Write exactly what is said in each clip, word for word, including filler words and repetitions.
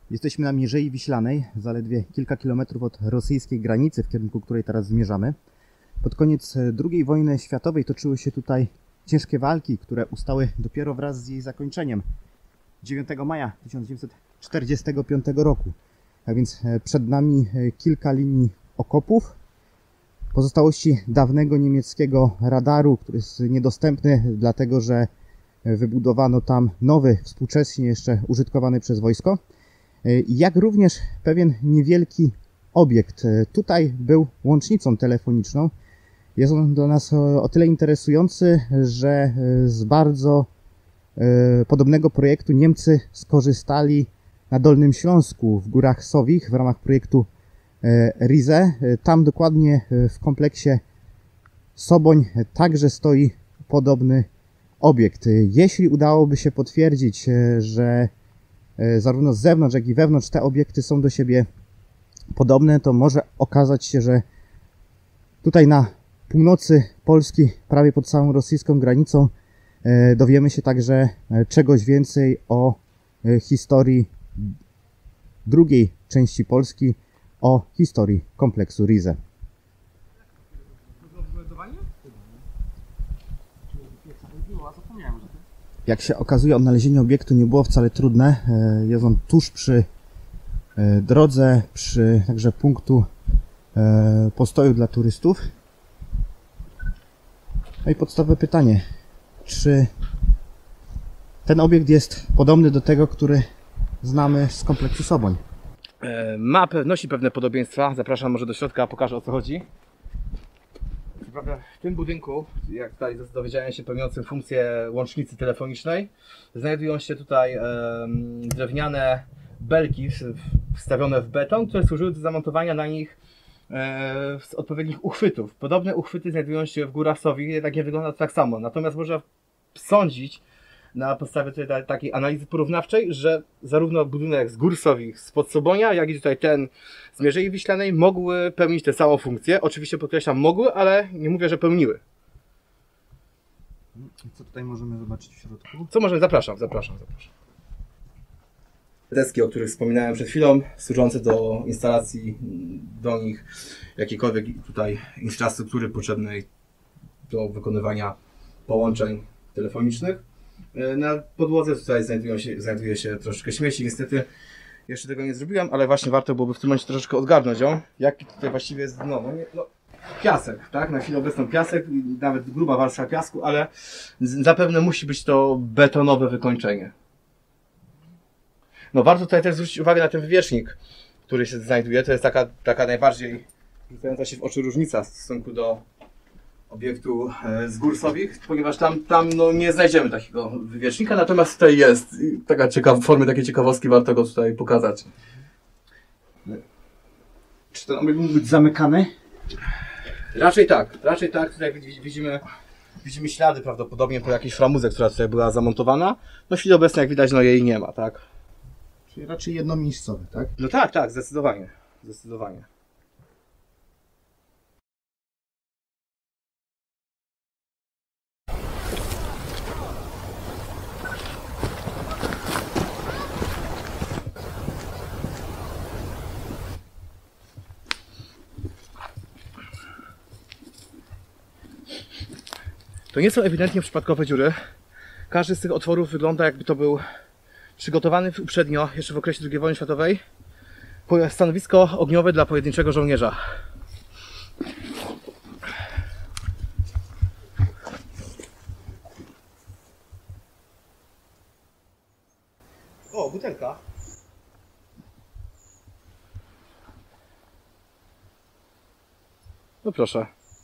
Jesteśmy na Mierzei Wiślanej, zaledwie kilka kilometrów od rosyjskiej granicy, w kierunku której teraz zmierzamy. Pod koniec drugiej wojny światowej toczyły się tutaj ciężkie walki, które ustały dopiero wraz z jej zakończeniem dziewiątego maja tysiąc dziewięćset czterdziestego piątego roku. A więc przed nami kilka linii okopów, pozostałości dawnego niemieckiego radaru, który jest niedostępny, dlatego że wybudowano tam nowy, współcześnie jeszcze użytkowany przez wojsko. Jak również pewien niewielki obiekt. Tutaj był łącznicą telefoniczną. Jest on dla nas o tyle interesujący, że z bardzo podobnego projektu Niemcy skorzystali na Dolnym Śląsku, w Górach Sowich, w ramach projektu RISE. Tam dokładnie w kompleksie Soboń także stoi podobny obiekt. Jeśli udałoby się potwierdzić, że zarówno z zewnątrz, jak i wewnątrz te obiekty są do siebie podobne, to może okazać się, że tutaj na północy Polski, prawie pod samą rosyjską granicą, dowiemy się także czegoś więcej o historii drugiej części Polski, o historii kompleksu RISE. Jak się okazuje, odnalezienie obiektu nie było wcale trudne. Jest on tuż przy drodze, przy także punktu postoju dla turystów. No i podstawowe pytanie, czy ten obiekt jest podobny do tego, który znamy z kompleksu Soboń? Ma, nosi pewne podobieństwa. Zapraszam może do środka, pokażę, o co chodzi. W tym budynku, jak tutaj dowiedziałem się, pełniącym funkcję łącznicy telefonicznej, znajdują się tutaj e, drewniane belki wstawione w beton, które służyły do zamontowania na nich e, odpowiednich uchwytów. Podobne uchwyty znajdują się w Górach Sowich, jednak nie wygląda to tak samo. Natomiast można sądzić na podstawie tutaj takiej analizy porównawczej, że zarówno budynek z Gór Sowich, spod Sobonia, jak i tutaj ten z Mierzei Wiślanej mogły pełnić tę samą funkcję. Oczywiście podkreślam, mogły, ale nie mówię, że pełniły. Co tutaj możemy zobaczyć w środku? Co możemy? Zapraszam, zapraszam, zapraszam. Deski, o których wspominałem przed chwilą, służące do instalacji do nich jakiejkolwiek tutaj infrastruktury potrzebnej do wykonywania połączeń telefonicznych. Na podłodze tutaj znajdują się, znajduje się troszeczkę śmieci. Niestety jeszcze tego nie zrobiłem, ale właśnie warto byłoby w tym momencie troszeczkę odgarnąć ją. Jaki tutaj właściwie jest dno? No, nie, no, piasek, tak? Na chwilę obecną piasek, nawet gruba warstwa piasku, ale zapewne musi być to betonowe wykończenie. No warto tutaj też zwrócić uwagę na ten wywierzchnik, który się znajduje. To jest taka, taka najbardziej rzucająca się w oczy różnica w stosunku do obiektu z Gór Sowich, ponieważ tam, tam no, nie znajdziemy takiego wywierzchnika, natomiast tutaj jest. I taka ciekawa, formy takiej ciekawostki, warto go tutaj pokazać. Czy to mógł być zamykany? Raczej tak, raczej tak. Tutaj widzimy, widzimy ślady prawdopodobnie po jakiejś framudze, która tutaj była zamontowana. No w chwili obecnej, jak widać, no jej nie ma, tak? Czyli raczej jednomiejscowy, tak? No tak, tak, zdecydowanie, zdecydowanie. To nie są ewidentnie przypadkowe dziury. Każdy z tych otworów wygląda, jakby to był przygotowany uprzednio, jeszcze w okresie drugiej wojny światowej, stanowisko ogniowe dla pojedynczego żołnierza. O, butelka. No proszę.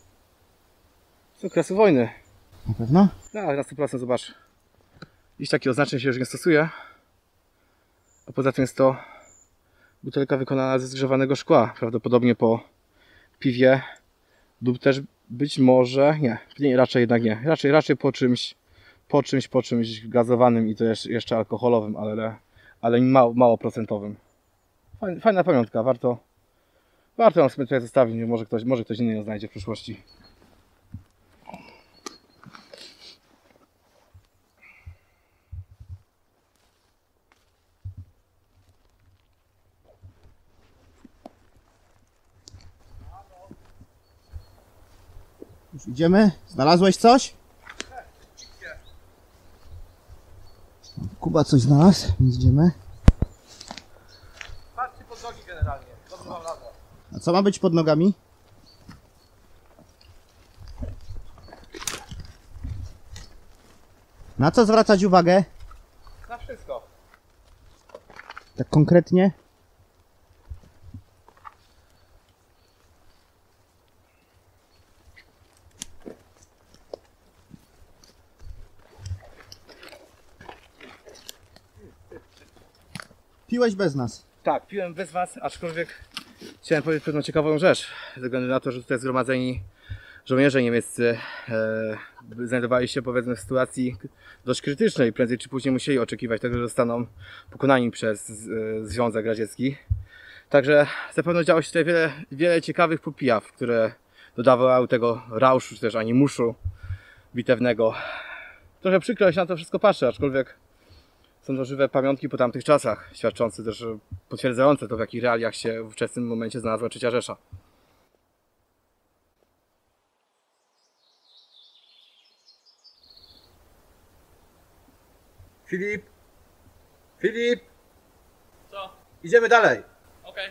Z okresu wojny. Na pewno? Tak, na sto procent zobacz. Dziś takich oznaczeń się już nie stosuje. A poza tym jest to butelka wykonana ze zgrzewanego szkła. Prawdopodobnie po piwie lub też być może... Nie, nie raczej jednak nie. Raczej, raczej po czymś, po czymś, po czymś gazowanym i to jeszcze alkoholowym, ale, ale mało, mało procentowym. Fajna pamiątka, warto, warto ją sobie tutaj zostawić. Może ktoś, może ktoś inny ją znajdzie w przyszłości. Już idziemy? Znalazłeś coś? Kuba coś znalazł, więc idziemy. Patrzcie pod nogi generalnie, dobrze mam nazwę. A co ma być pod nogami? Na co zwracać uwagę? Na wszystko. Tak konkretnie? Piłeś bez nas. Tak, piłem bez was, aczkolwiek chciałem powiedzieć pewną ciekawą rzecz. Ze względu na to, że tutaj zgromadzeni żołnierze niemieccy e, znajdowali się, powiedzmy, w sytuacji dość krytycznej. Prędzej czy później musieli oczekiwać tego, że zostaną pokonani przez e, Związek Radziecki. Także zapewne działo się tutaj wiele, wiele ciekawych popijaw, które dodawały tego rauszu, czy też animuszu bitewnego. Trochę przykro się na to wszystko patrzy, aczkolwiek są to żywe pamiątki po tamtych czasach, świadczące też, potwierdzające to, w jakich realiach się w ówczesnym momencie znalazła trzecia Rzesza. Filip! Filip! Co? Idziemy dalej! Okej.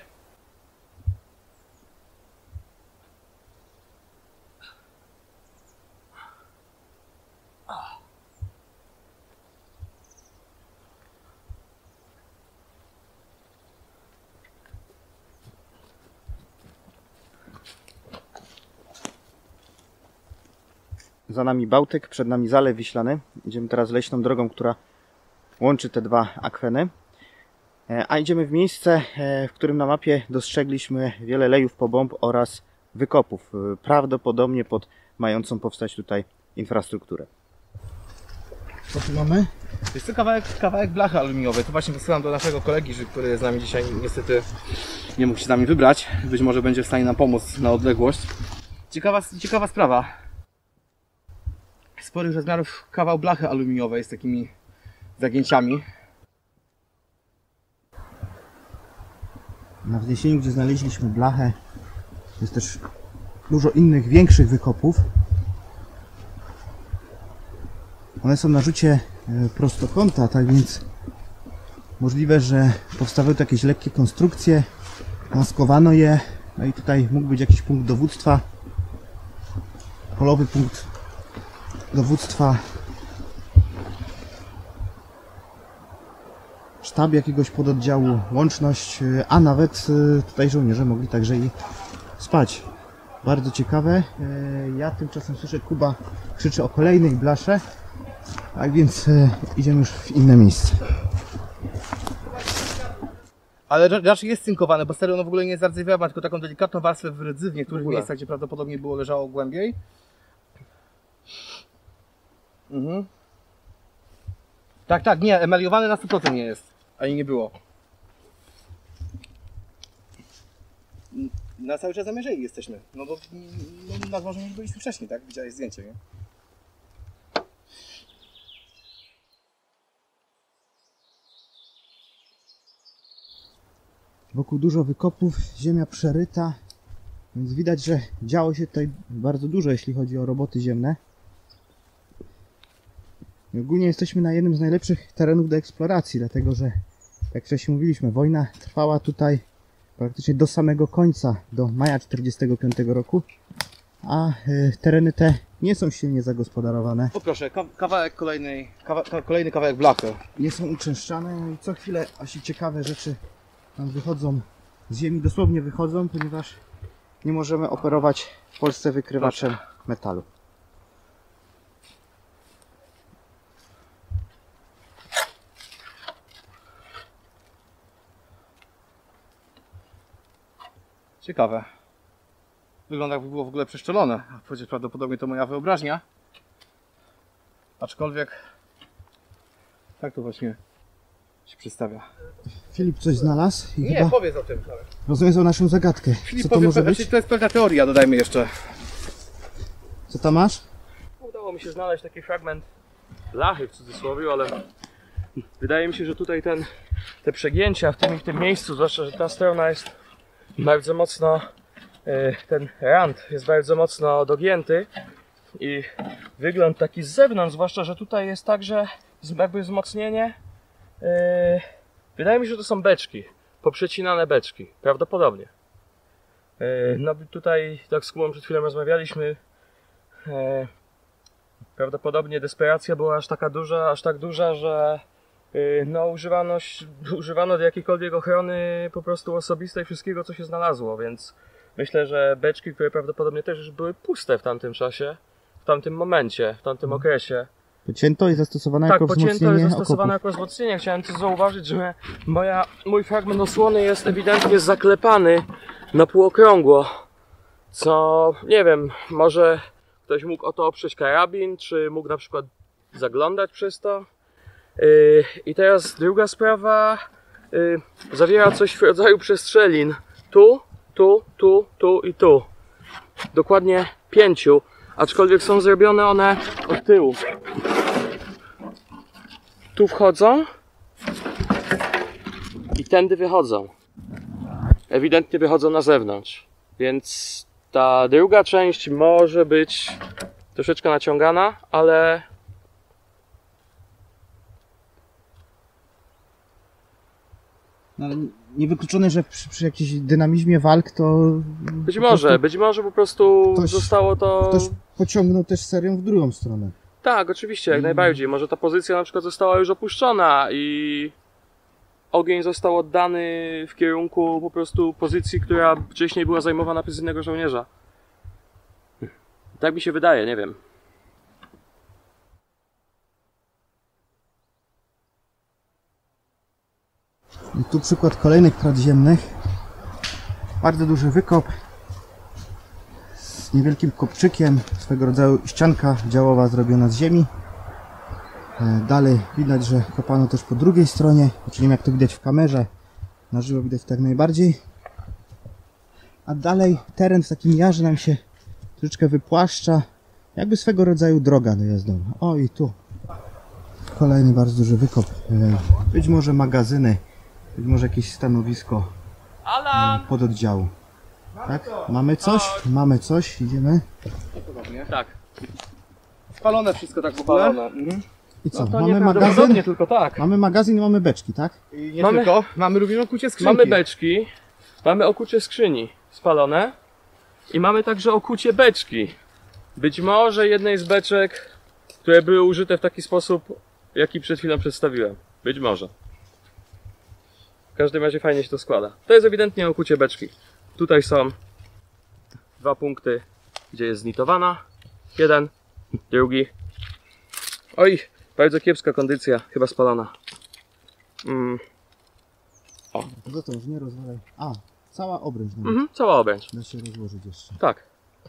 Za nami Bałtyk, przed nami Zalew Wiślany. Idziemy teraz leśną drogą, która łączy te dwa akweny. A idziemy w miejsce, w którym na mapie dostrzegliśmy wiele lejów po bomb oraz wykopów. Prawdopodobnie pod mającą powstać tutaj infrastrukturę. Co tu mamy? Jest to kawałek, kawałek blachy aluminiowej. To właśnie wysyłam do naszego kolegi, który jest z nami dzisiaj niestety nie mógł się z nami wybrać. Być może będzie w stanie nam pomóc na odległość. Ciekawa, ciekawa sprawa. Sporych rozmiarów kawał blachy aluminiowej z takimi zagięciami. Na wzniesieniu, gdzie znaleźliśmy blachę, jest też dużo innych, większych wykopów. One są na rzucie prostokąta, tak więc możliwe, że powstały tu jakieś lekkie konstrukcje, maskowano je, no i tutaj mógł być jakiś punkt dowództwa, polowy punkt dowództwa, sztab jakiegoś pododdziału, łączność, a nawet tutaj żołnierze mogli także i spać. Bardzo ciekawe. Ja tymczasem słyszę, Kuba krzyczy o kolejnej blasze, tak więc idziemy już w inne miejsce. Ale raczej jest cynkowane, bo stary ono w ogóle nie jest rdzewiałe, ma tylko taką delikatną warstwę w rdzy w niektórych miejscach, gdzie prawdopodobnie było leżało głębiej. Mhm. Tak, tak, nie, emeliowane na sto procent nie jest, ani nie było. Na cały czas zamierzeni jesteśmy, no bo no, nad morzem już byliśmy wcześniej, tak? Widziałeś zdjęcie, nie? Wokół dużo wykopów, ziemia przeryta, więc widać, że działo się tutaj bardzo dużo, jeśli chodzi o roboty ziemne. I ogólnie jesteśmy na jednym z najlepszych terenów do eksploracji, dlatego że, jak wcześniej mówiliśmy, wojna trwała tutaj praktycznie do samego końca, do maja tysiąc dziewięćset czterdziestego piątego roku, a y, tereny te nie są silnie zagospodarowane. O proszę, kawałek kolejnej, kawa, kolejny kawałek blachy. Nie są uczęszczane i co chwilę właśnie ciekawe rzeczy nam wychodzą z ziemi, dosłownie wychodzą, ponieważ nie możemy operować w Polsce wykrywaczem metalu. Ciekawe. Wygląda, jakby było w ogóle przeszczelone. Przecież prawdopodobnie to moja wyobraźnia. Aczkolwiek tak to właśnie się przedstawia. Filip coś znalazł i Nie, chyba powiedz o tym. rozwiązał naszą zagadkę. Filip Co to powie, może znaczy, być? to jest pewna teoria, dodajmy jeszcze. Co tam masz? Udało mi się znaleźć taki fragment blachy w cudzysłowie, ale wydaje mi się, że tutaj ten, te przegięcia w tym i w tym miejscu, zwłaszcza, że ta strona jest bardzo mocno, ten rand jest bardzo mocno dogięty i wygląd taki z zewnątrz, zwłaszcza, że tutaj jest także jakby wzmocnienie. Yy, wydaje mi się, że to są beczki, poprzecinane beczki, prawdopodobnie. Yy, no tutaj, tak z Kubą przed chwilą rozmawialiśmy, yy, prawdopodobnie desperacja była aż taka duża, aż tak duża, że yy, no używano, używano do jakiejkolwiek ochrony po prostu osobistej wszystkiego, co się znalazło, więc myślę, że beczki, które prawdopodobnie też już były puste w tamtym czasie, w tamtym momencie, w tamtym okresie. Pocięto i zastosowane Tak, jako pocięto i wzmocnienie zastosowane okopów. jako wzmocnienie. Chciałem też zauważyć, że moja, mój fragment osłony jest ewidentnie zaklepany na półokrągło, co nie wiem, może ktoś mógł o to oprzeć karabin, czy mógł na przykład zaglądać przez to. Yy, I teraz druga sprawa, yy, zawiera coś w rodzaju przestrzelin. Tu, tu, tu, tu i tu. Dokładnie pięciu, aczkolwiek są zrobione one od tyłu. Tu wchodzą i tędy wychodzą. Ewidentnie wychodzą na zewnątrz, więc ta druga część może być troszeczkę naciągana, ale No, ale niewykluczone, że przy, przy jakimś dynamizmie walk to... być po może, prostu być może po prostu ktoś- zostało to... Ktoś pociągnął też serią w drugą stronę. Tak, oczywiście, jak Mm. najbardziej. Może ta pozycja na przykład została już opuszczona i ogień został oddany w kierunku po prostu pozycji, która wcześniej była zajmowana przez innego żołnierza. Tak mi się wydaje, nie wiem. I tu przykład kolejnych krat ziemnych. Bardzo duży wykop z niewielkim kopczykiem, swego rodzaju ścianka działowa zrobiona z ziemi. E, Dalej widać, że kopano też po drugiej stronie, czyli nie wiem, jak to widać w kamerze, na żywo widać tak najbardziej. A dalej teren w takim jarze nam się troszeczkę wypłaszcza, jakby swego rodzaju droga dojazdowa. O i tu kolejny bardzo duży wykop, e, być może magazyny, być może jakieś stanowisko Alan! pododdziału. Tak? Mamy coś? Mamy coś, idziemy. Podobnie. Tak, Spalone wszystko tak w ogóle. spalone. Mhm. I co? No to mamy nieprawdopodobnie, magazyn? tylko tak. Mamy magazyn i mamy beczki, tak? I nie Mamy- tylko. Mamy również okucie skrzynki. Mamy beczki, mamy okucie skrzyni spalone i mamy także okucie beczki. Być może jednej z beczek, które były użyte w taki sposób, jaki przed chwilą przedstawiłem. Być może. W każdym razie fajnie się to składa. To jest ewidentnie okucie beczki. Tutaj są dwa punkty, gdzie jest znitowana. Jeden, drugi. Oj, bardzo kiepska kondycja, chyba spalona. Mm. No to już nie rozwalaj. A, cała obręcz nawet. Mhm, cała obręcz. Da się rozłożyć jeszcze. Tak.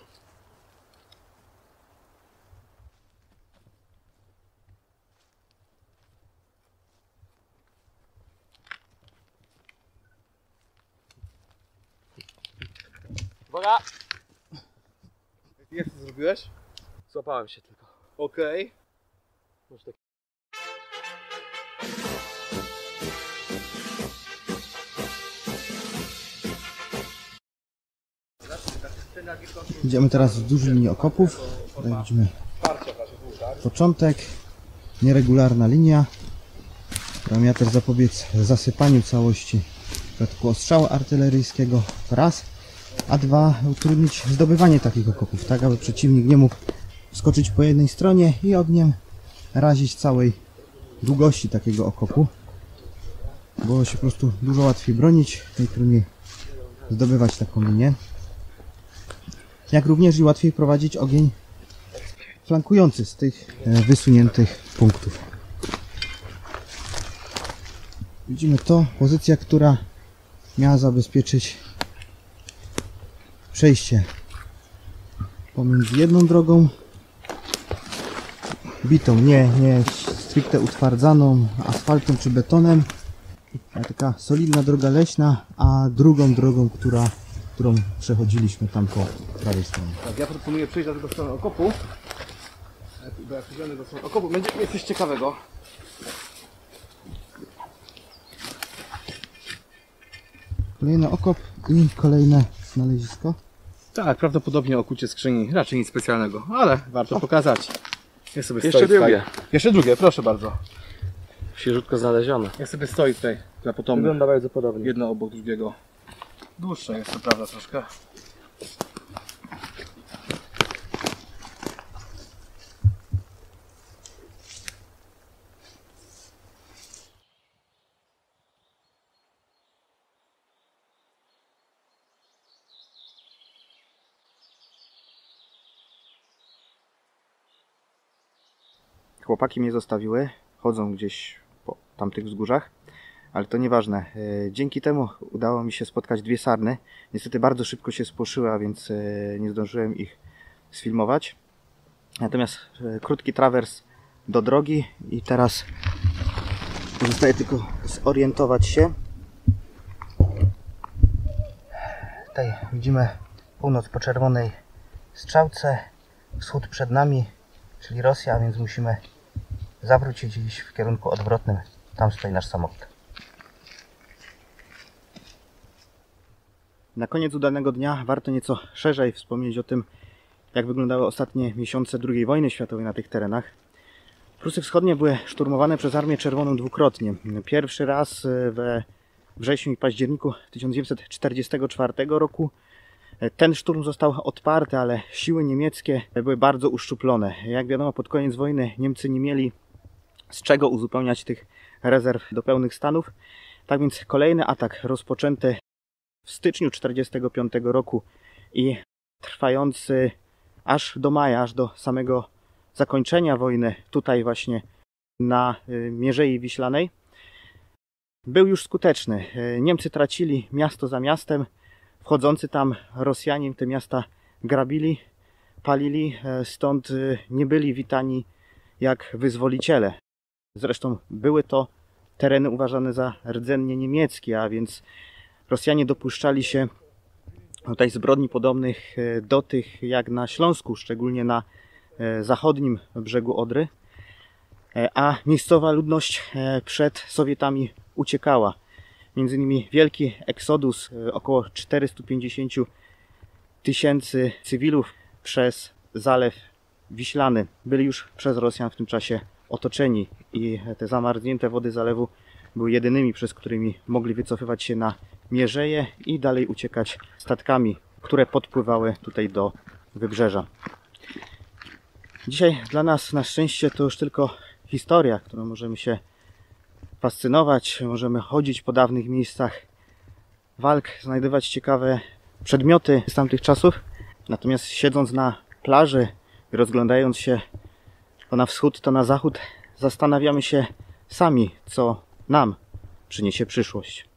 Uwaga! Jak to zrobiłeś? Złapałem się tylko. Okej. Może tak. Idziemy teraz wzdłuż linii okopów. Tutaj widzimy początek, nieregularna linia, która miała też zapobiec zasypaniu całości w przypadku ostrzału artyleryjskiego, to raz, a dwa, utrudnić zdobywanie takich okopów, tak aby przeciwnik nie mógł skoczyć po jednej stronie i ogniem razić całej długości takiego okopu. Było się po prostu dużo łatwiej bronić, najtrudniej zdobywać taką linię. Jak również i łatwiej prowadzić ogień flankujący z tych e, wysuniętych punktów. Widzimy to, pozycja, która miała zabezpieczyć przejście pomiędzy jedną drogą bitą, nie, nie stricte utwardzaną asfaltem czy betonem, ale taka solidna droga leśna, a drugą drogą, która, którą przechodziliśmy tam po prawej stronie. Tak, ja proponuję przejść na drugą stronę okopu. Bo jak przejdziemy do strony okopu, będzie jest coś ciekawego. Kolejny okop i kolejne znalezisko. Tak, prawdopodobnie okucie skrzyni, raczej nic specjalnego, ale warto pokazać. Jak sobie Jeszcze stoi drugie. tutaj. Jeszcze drugie, proszę bardzo. Świeżutko znalezione. Jak sobie stoi tutaj dla potomnych. Wygląda bardzo podobnie. Jedno obok drugiego. Dłuższe jest to prawda troszkę. Chłopaki mnie zostawiły, chodzą gdzieś po tamtych wzgórzach, ale to nieważne. Dzięki temu udało mi się spotkać dwie sarny. Niestety bardzo szybko się spłoszyły, a więc nie zdążyłem ich sfilmować. Natomiast krótki trawers do drogi i teraz pozostaje tylko zorientować się. Tutaj widzimy północ po czerwonej strzałce, wschód przed nami, czyli Rosja, a więc musimy zawrócić i iść w kierunku odwrotnym. Tam stoi nasz samochód. Na koniec udanego dnia warto nieco szerzej wspomnieć o tym, jak wyglądały ostatnie miesiące drugiej wojny światowej na tych terenach. Prusy Wschodnie były szturmowane przez Armię Czerwoną dwukrotnie. Pierwszy raz we wrześniu i październiku tysiąc dziewięćset czterdziestego czwartego roku. Ten szturm został odparty, ale siły niemieckie były bardzo uszczuplone. Jak wiadomo, pod koniec wojny Niemcy nie mieli z czego uzupełniać tych rezerw do pełnych stanów. Tak więc kolejny atak rozpoczęty w styczniu tysiąc dziewięćset czterdziestego piątego roku i trwający aż do maja, aż do samego zakończenia wojny tutaj właśnie na Mierzei Wiślanej, był już skuteczny. Niemcy tracili miasto za miastem. Wchodzący tam Rosjanie te miasta grabili, palili, stąd nie byli witani jak wyzwoliciele. Zresztą były to tereny uważane za rdzennie niemieckie, a więc Rosjanie dopuszczali się tutaj zbrodni podobnych do tych jak na Śląsku, szczególnie na zachodnim brzegu Odry, a miejscowa ludność przed Sowietami uciekała. Między innymi wielki eksodus, około czterystu pięćdziesięciu tysięcy cywilów przez Zalew Wiślany byli już przez Rosjan w tym czasie otoczeni i te zamarznięte wody zalewu były jedynymi, przez którymi mogli wycofywać się na Mierzeję i dalej uciekać statkami, które podpływały tutaj do wybrzeża. Dzisiaj dla nas na szczęście to już tylko historia, którą możemy się fascynować, możemy chodzić po dawnych miejscach walk, znajdywać ciekawe przedmioty z tamtych czasów. Natomiast siedząc na plaży i rozglądając się to na wschód, to na zachód, zastanawiamy się sami, co nam przyniesie przyszłość.